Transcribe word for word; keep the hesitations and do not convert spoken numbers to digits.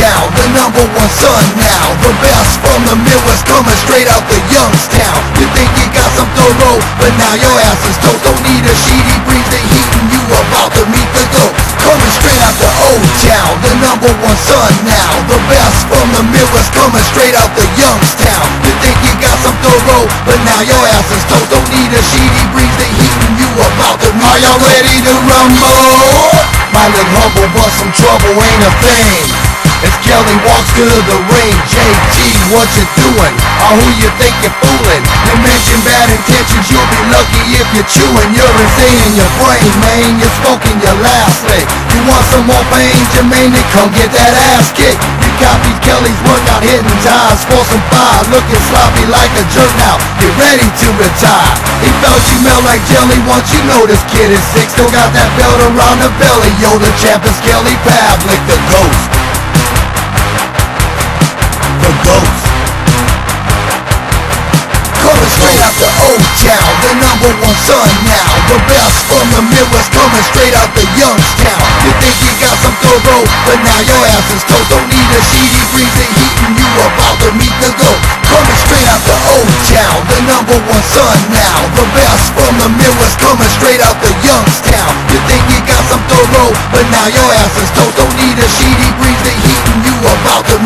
town, the number one son now. The best from the Midwest coming straight out the Youngstown. You think you got some thorough, but now your ass is toast. Don't need a sheet, he breathes the heat and you about to meet the goat. Coming straight out the O-Town, the number one son now. The best from the Midwest coming straight out the Youngstown. You think you got some thorough, but now your ass is toast. Don't need a sheet, he breathes the heat and you about to meet the goat. Are y'all ready to rumble? My little humble but some trouble ain't a thing. As Kelly walks to the ring, J T, what you doing? Or who you think you're fooling? You mention bad intentions, you'll be lucky if you're chewing. You're insane in your brain, man, you're smoking your last lick. You want some more pain, Jermaine, then come get that ass kicked. You copied Kelly's workout, hitting ties for some fire. Looking sloppy like a jerk now, get ready to retire. He felt you melt like jelly once you know this kid is sick. Still got that belt around the belly, yo, the champ is Kelly Pavlik, the ghost. The ghost. Coming straight out the O-Town, the number one son now. The best from the Midwest coming straight out the Youngstown. You think you got some thorough, but now your ass is toast. Don't need a sheet, he breathes the heat and you about to meet the goat. Coming straight out the O-Town, the number one son now. The best from the Midwest coming straight out the Youngstown. You think you got some thorough, but now your ass is toast. Don't need a sheet, he breathes the heat and you about to